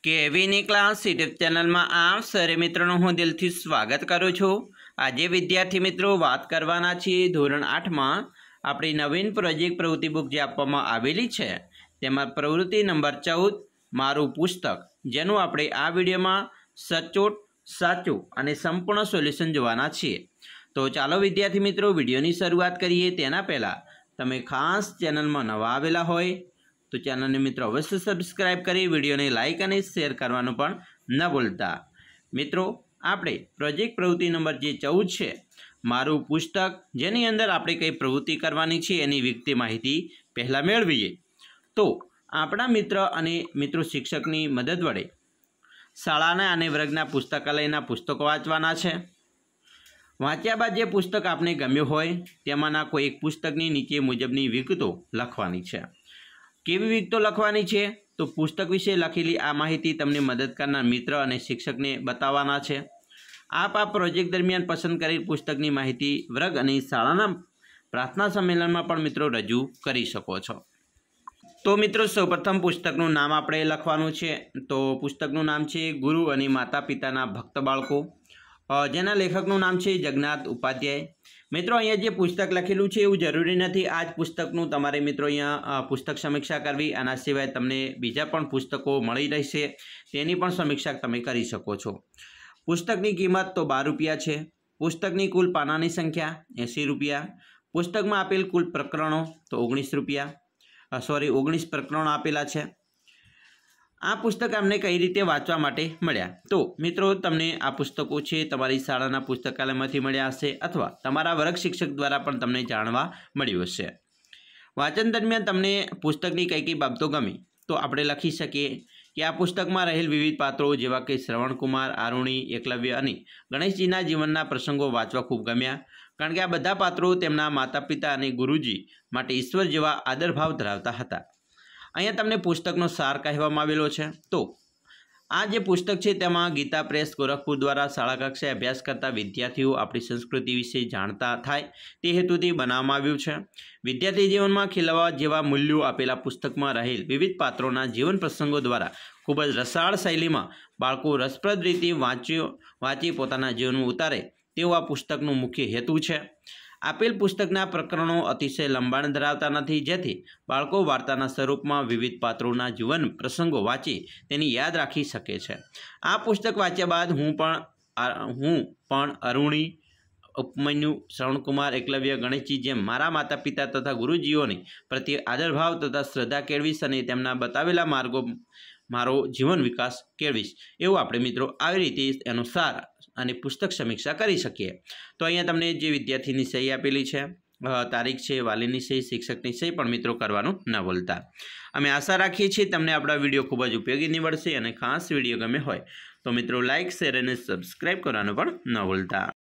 કેવીની class YouTube ચેનલમાં આપ સરે મિત્રોનું હું દિલથી સ્વાગત કરું છું। આજે વિદ્યાર્થી મિત્રો વાત કરવાના છીએ ધોરણ 8માં આપણી નવીન પ્રોજેક્ટ પ્રવૃત્તિ બુક જે આપવામાં આવેલી છે તેમાં પ્રવૃત્તિ નંબર 14 મારું પુસ્તક, જેનું આપણે આ વિડીયોમાં સચોટ, સાચું અને સંપૂર્ણ સોલ્યુશન જોવાના છીએ। તો ચાલો વિદ્યાર્થી મિત્રો વિડીયોની શરૂઆત કરીએ। તેના પહેલાં તમે ખાસ ચેનલમાં નવા આવેલા હોય तो चैनल ने मित्रों अवश्य सब्सक्राइब करी, वीडियो ने लाइक और शेर करवानुं पण न भूलता। मित्रों आपणे प्रोजेक्ट प्रवृत्ति नंबर जे 14 है मारू पुस्तक, जेनी अंदर आपणे कई प्रवृत्ति करवानी छे एनी विगते माहिती पहला मेळवीए। तो आपणा मित्र अने मित्रों शिक्षकनी मदद वडे शाळाना अने वर्गना पुस्तकालयना पुस्तको वांचवाना छे। वांच्या बाद जे पुस्तक आपने गम्युं होय तेमांना कोई एक पुस्तकनी नीचे मुजबनी विगतो लखवानी छे। केवी विगतो लखवानी छे तो पुस्तक विषे लखेली आ माहिती तमने मदद करनार मित्र अने शिक्षकने बताववाना छे। आप आ प्रोजेक्ट दरमियान पसंद करेल पुस्तकनी माहिती वर्ग अने शाळाना प्रार्थना सम्मेलनमां पण मित्रों रजू करी शको छो। तो मित्रों सौप्रथम पुस्तकनुं नाम आपणे लखवानुं छे। तो पुस्तकनुं नाम छे गुरु अने माता पिताना भक्त बाळको, जेना लेखकनुं नाम छे जगन्नाथ उपाध्याय। मित्रों अहींया जे पुस्तक लखेलुं छे एवुं जरूरी नथी आज पुस्तकनुं तमारे मित्रों अहींया पुस्तक समीक्षा करवी। आना सिवाय तमने बीजा पण पुस्तको मळी रहेशे तेनी पण समीक्षा तमे करी शको छो। पुस्तकनी किंमत तो 12 रुपया छे। पुस्तकनी कुल पानानी संख्या 80 रुपया। पुस्तकमां आपेल कुल प्रकरणों तो 19 रुपया, 19 प्रकरणों आपेला छे। आ पुस्तक अमने कई रीते वांचवा माटे मळ्या। तो मित्रों तमने आ पुस्तको छे तमारी शाळाना पुस्तकालयमांथी मळ्या हशे अथवा तमारा वर्ग शिक्षक द्वारा पण तमने जाणवा मळ्युं हशे। वाचन दरमियान तमने पुस्तकनी कई कई बाबतो गमी तो आपणे लखी शकीए कि आ पुस्तकमां रहेल विविध पात्रों जेवा के श्रवणकुमार, आरुणी, एकलव्य अने गणेशजीना जीवनना प्रसंगो वांचवा खूब गम्या, कारण के आ बधा पात्रों तेमना माता पिता अने गुरुजी माटे ईश्वर जेवा आदरभाव धरावता हता। अहींया तमने पुस्तकनो सार कहेवामां आवेलो छे। तो आ जे पुस्तक छे तेमां गीता प्रेस गोरखपुर द्वारा शाळा कक्षाए अभ्यास करता विद्यार्थीओ आपणी संस्कृति विषे जाणता थाय ते हेतुथी बनाववामां आव्युं छे। विद्यार्थी जीवनमां खीलवा जेवा मूल्यो आपेला पुस्तकमां रहेल विविध पात्रोना जीवन प्रसंगो द्वारा खूब ज रसाळ शैलीमां बाळको रसप्रद रीते वांची पोताना जीवनमां उतारे तेवो आ पुस्तकनो मुख्य हेतु छे। आपेल पुस्तकना प्रकरणों अतिशय लंबाण धरावता नथी, जेथी बाळको वार्ताना स्वरूपमां विविध पात्रोना जीवन प्रसंगो वांची तेनी याद राखी शके छे। आ पुस्तक वांच्या बाद हूँ पण अरुणी, उपमन्यु, श्रवणकुमार, एकलव्य, गणेशजी जेम मारा माता पिता तथा गुरुजीओनी प्रत्ये आदरभाव तथा श्रद्धा केळवीश अने तेमना बतावेला मार्गो मारो जीवन विकास केळवीश एवुं आपणे मित्रों આવી રીતે એનો સાર અને પુસ્તક સમીક્ષા કરી શકીએ। તો અહીંયા તમને જે વિદ્યાર્થીની સહી આપેલી છે, તારીખ છે, વાલીની સહી, શિક્ષકની સહી પણ મિત્રો કરવાનું ન ભૂલતા। અમે આશા રાખીએ છીએ તમને આપણા વિડીયો ખૂબ જ ઉપયોગી નીવડશે અને ખાસ વિડીયો ગમે હોય તો મિત્રો લાઇક, શેર અને સબસ્ક્રાઇબ કરવાનું પણ ન ભૂલતા।